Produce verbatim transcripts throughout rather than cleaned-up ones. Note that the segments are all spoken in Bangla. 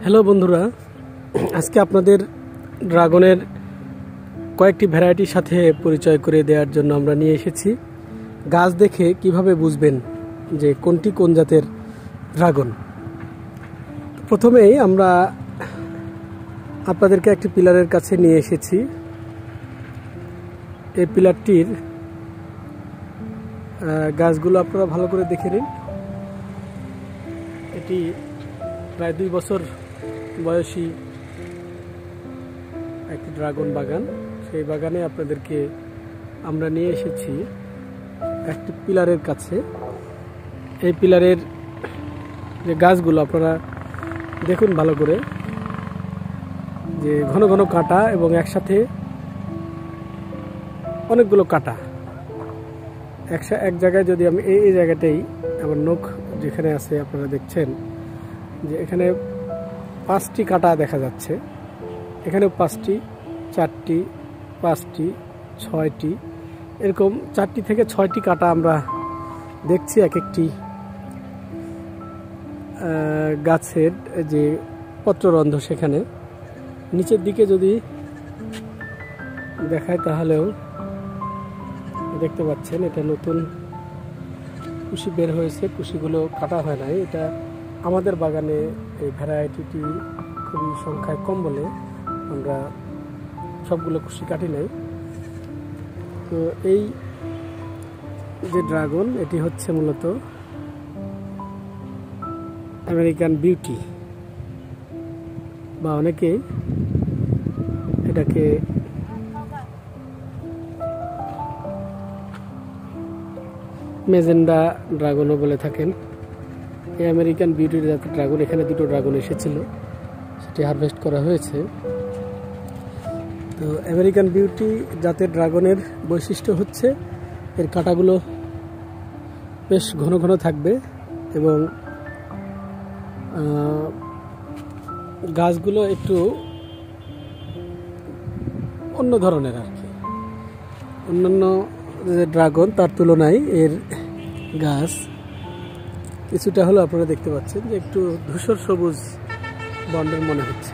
হ্যালো বন্ধুরা, আজকে আপনাদের ড্রাগনের কয়েকটি ভ্যারাইটির সাথে পরিচয় করে দেওয়ার জন্য আমরা নিয়ে এসেছি। গাছ দেখে কিভাবে বুঝবেন যে কোনটি কোন জাতের ড্রাগন। প্রথমেই আমরা আপনাদেরকে একটি পিলারের কাছে নিয়ে এসেছি। এই পিলারটির গাছগুলো আপনারা ভালো করে দেখে নিন। এটি প্রায় দুই বছর বয়সী একটি ড্রাগন বাগান। সেই বাগানে আপনাদেরকে আমরা নিয়ে এসেছি একটি পিলারের কাছে। এই পিলারের যে গাছগুলো আপনারা দেখুন ভালো করে, যে ঘন ঘন কাঁটা এবং একসাথে অনেকগুলো কাঁটা একসা এক জায়গায়। যদি আমি এই এই জায়গাটাই আমার নখ যেখানে আছে আপনারা দেখছেন যে এখানে পাঁচটি কাঁটা দেখা যাচ্ছে, এখানে পাঁচটি, চারটি, পাঁচটি, ছয়টি, এরকম চারটি থেকে ছয়টি কাঁটা আমরা দেখছি এক একটি গাছের যে পত্ররন্ধ্র। সেখানে নিচের দিকে যদি দেখায় তাহলেও দেখতে পাচ্ছেন এটা নতুন কুশি বের হয়েছে। কুশিগুলো কাটা হয় নাই। এটা আমাদের বাগানে এই ভ্যারাইটিটি খুবই সংখ্যায় কম বলে আমরা সবগুলো কুশি কাটি নাই। তো এই যে ড্রাগন, এটি হচ্ছে মূলত আমেরিকান বিউটি, বা অনেকে এটাকে মেজেন্ডা ড্রাগনও বলে থাকেন। এই আমেরিকান বিউটির জাতের ড্রাগন, এখানে দুটো ড্রাগন এসেছিল, সেটি হারভেস্ট করা হয়েছে। তো আমেরিকান বিউটি জাতের ড্রাগনের বৈশিষ্ট্য হচ্ছে এর কাঁটাগুলো বেশ ঘন ঘন থাকবে এবং গাছগুলো একটু অন্য ধরনের আর কি। অন্যান্য যে ড্রাগন তার তুলনায় এর গাছ কিছুটা হলো আপনারা দেখতে পাচ্ছেন যে একটু ধূসর সবুজ বর্ণের মনে হচ্ছে।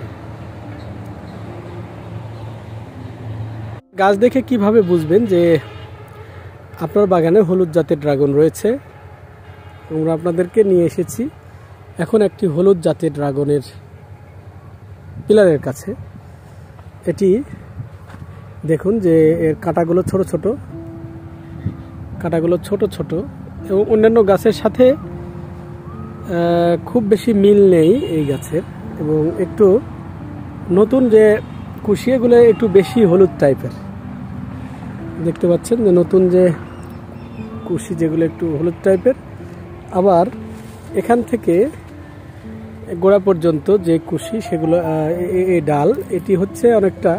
গাছ দেখে কিভাবে বুঝবেন যে আপনার বাগানে হলুদ জাতের ড্রাগন রয়েছে? আমরা আপনাদেরকে নিয়ে এসেছি এখন একটি হলুদ জাতের ড্রাগনের পিলারের কাছে। এটি দেখুন যে এর কাঁটাগুলো ছোট ছোট, কাঁটাগুলো ছোট ছোট এবং অন্যান্য গাছের সাথে খুব বেশি মিল নেই এই গাছের, এবং একটু নতুন যে কুশি এগুলো একটু বেশি হলুদ টাইপের দেখতে পাচ্ছেন। যে নতুন যে কুশি যেগুলো একটু হলুদ টাইপের, আবার এখান থেকে গোড়া পর্যন্ত যে কুশি সেগুলো এই ডাল, এটি হচ্ছে অনেকটা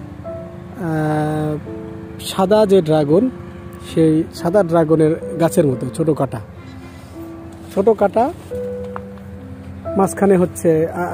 সাদা যে ড্রাগন, সেই সাদা ড্রাগনের গাছের মতো ছোট কাটা ছোট কাটা মাঝখানে হচ্ছে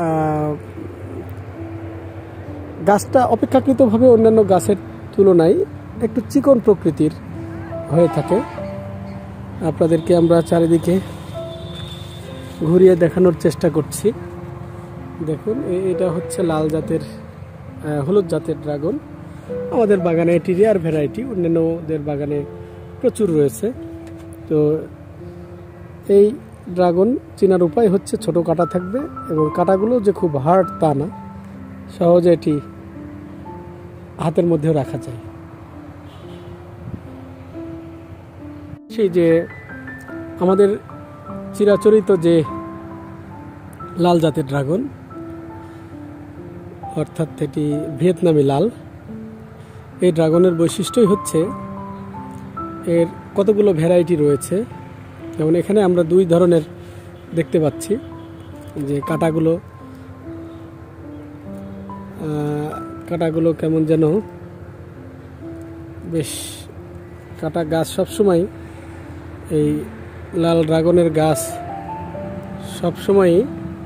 গাছটা অপেক্ষাকৃতভাবে অন্যান্য গাছের তুলনায় একটু চিকন প্রকৃতির হয়ে থাকে। আপনাদেরকে আমরা চারিদিকে ঘুরিয়ে দেখানোর চেষ্টা করছি। দেখুন এটা হচ্ছে লাল জাতের হলুদ জাতের ড্রাগন। আমাদের বাগানে এটি রেয়ার ভ্যারাইটি, অন্যান্যদের বাগানে প্রচুর রয়েছে। তো এই ড্রাগন চেনার উপায় হচ্ছে ছোট কাটা থাকবে এবং কাটাগুলো যে খুব হার্ড তা না, সহজে এটি হাতের মধ্যেও রাখা যায়। সেই যে আমাদের চিরাচরিত যে লাল জাতের ড্রাগন, অর্থাৎ এটি ভিয়েতনামি লাল, এই ড্রাগনের বৈশিষ্ট্যই হচ্ছে এর কতগুলো ভ্যারাইটি রয়েছে। যেমন এখানে আমরা দুই ধরনের দেখতে পাচ্ছি, যে কাঁটাগুলো কাঁটাগুলো কেমন যেন বেশ কাটা গাছ। সবসময় এই লাল ড্রাগনের গাছ সবসময়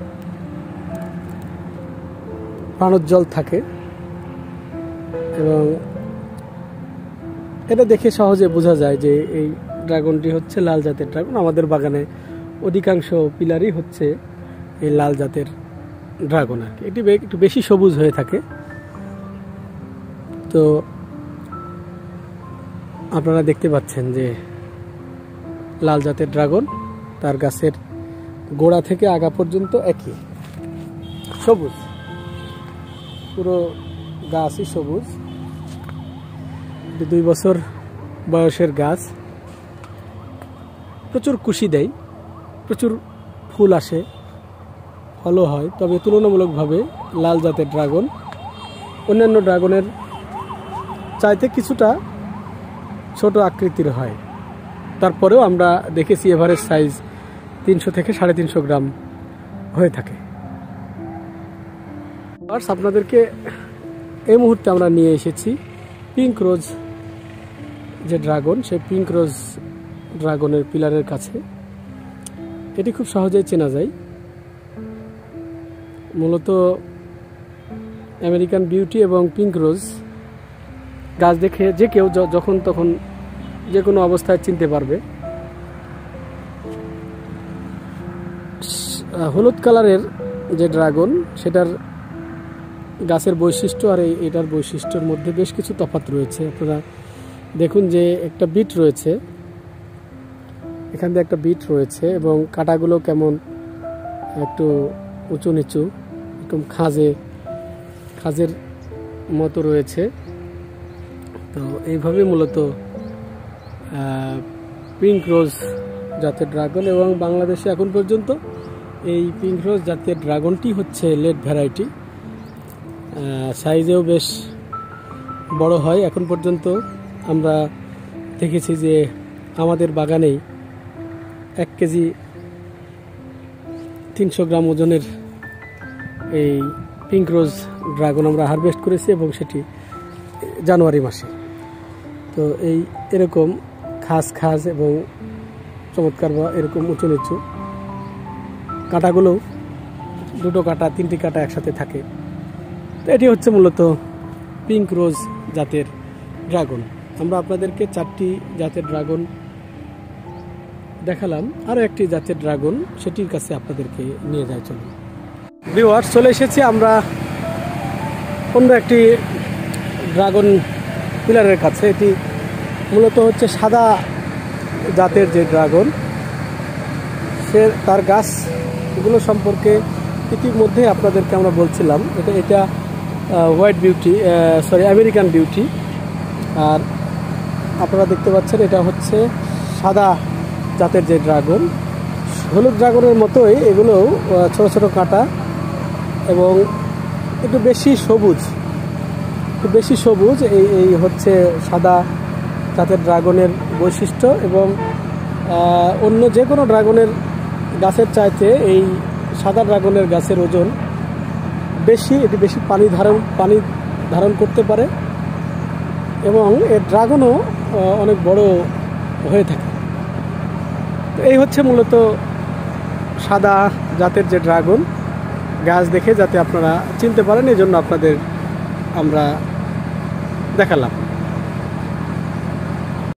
প্রাণোজ্জ্বল থাকে এবং এটা দেখে সহজে বোঝা যায় যে এই ড্রাগনটি হচ্ছে লাল জাতের ড্রাগন। আমাদের বাগানে অধিকাংশ পিলারই হচ্ছে এই লাল জাতের ড্রাগন আর কি। এটি একটু বেশি সবুজ হয়ে থাকে। তো আপনারা দেখতে পাচ্ছেন যে লাল জাতের ড্রাগন, তার গাছের গোড়া থেকে আগা পর্যন্ত একই সবুজ, পুরো গাছই সবুজ। দুই বছর বয়সের গাছ, প্রচুর কুশি দেয়, প্রচুর ফুল আসে, ফলও হয়। তবে তুলনামূলকভাবে লাল জাতের ড্রাগন অন্যান্য ড্রাগনের চাইতে কিছুটা ছোট আকৃতির হয়। তারপরেও আমরা দেখেছি এভারেজ সাইজ তিনশো থেকে সাড়ে তিনশো গ্রাম হয়ে থাকে। আর আপনাদেরকে এই মুহূর্তে আমরা নিয়ে এসেছি পিঙ্ক রোজ যে ড্রাগন, সেই পিঙ্ক রোজ ড্রাগনের পিলারের কাছে। এটি খুব সহজেই চেনা যায়। মূলত আমেরিকান বিউটি এবং পিঙ্ক রোজ গাছ দেখে যে কেউ যখন তখন যে কোনো অবস্থায় চিনতে পারবে। হলুদ কালারের যে ড্রাগন, সেটার গাছের বৈশিষ্ট্য আর এটার বৈশিষ্ট্যের মধ্যে বেশ কিছু তফাৎ রয়েছে। আপনারা দেখুন যে একটা বিট রয়েছে, এখান থেকে একটা বিট রয়েছে এবং কাঁটাগুলো কেমন একটু উঁচু নিচু, একটু খাঁজে খাঁজের মতো রয়েছে। তো এইভাবে মূলত পিঙ্ক রোজ জাতের ড্রাগন, এবং বাংলাদেশে এখন পর্যন্ত এই পিঙ্ক রোজ জাতের ড্রাগনটি হচ্ছে লেট ভ্যারাইটি। সাইজেও বেশ বড় হয়। এখন পর্যন্ত আমরা দেখেছি যে আমাদের বাগানেই এক কেজি তিনশো গ্রাম ওজনের এই পিঙ্ক রোজ ড্রাগন আমরা হারভেস্ট করেছি, এবং সেটি জানুয়ারি মাসে। তো এই এরকম খাস খাস এবং চমৎকার বা এরকম উঁচু নিচু, কাঁটাগুলো দুটো কাঁটা তিনটি কাঁটা একসাথে থাকে। তো এটি হচ্ছে মূলত পিঙ্ক রোজ জাতের ড্রাগন। আমরা আপনাদেরকে চারটি জাতের ড্রাগন দেখালাম, আরও একটি জাতের ড্রাগন সেটির কাছে আপনাদেরকে নিয়ে যায়। চলুন ভিউয়ার্স, চলে এসেছি আমরা অন্য একটি ড্রাগন পিলারের কাছে। এটি মূলত হচ্ছে সাদা জাতের যে ড্রাগন, সে তার গাছগুলো সম্পর্কে ইতিমধ্যে আপনাদেরকে আমরা বলছিলাম। এটা এটা white beauty, sorry American beauty. আর আপনারা দেখতে পাচ্ছেন এটা হচ্ছে সাদা জাতের যে ড্রাগন। হলুদ ড্রাগনের মতোই এগুলোও ছোট ছোট কাঁটা এবং একটু বেশি সবুজ, একটু বেশি সবুজ এই এই হচ্ছে সাদা জাতের ড্রাগনের বৈশিষ্ট্য। এবং অন্য যে কোনো ড্রাগনের গাছের চাইতে এই সাদা ড্রাগনের গাছের ওজন বেশি, এটি বেশি পানি ধারণ পানি ধারণ করতে পারে, এবং এর ড্রাগনও অনেক বড় হয়ে থাকে। তো এই হচ্ছে মূলত সাদা জাতের যে ড্রাগন, গাছ দেখে যাতে আপনারা চিনতে পারেন, এই জন্য আপনাদের আমরা দেখালাম।